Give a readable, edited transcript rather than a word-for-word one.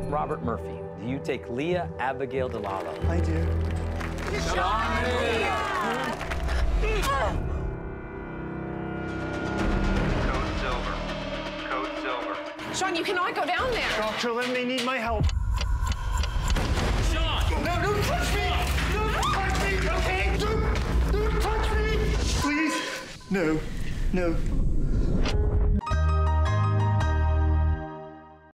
Robert Murphy, do you take Leah Abigail DeLallo? I do. Sean and Leah! Code silver. Code silver. Sean, you cannot go down there. Dr. Lim, they need my help. Sean! No, don't touch me! Don't touch me, okay? Don't touch me! Please. No, no.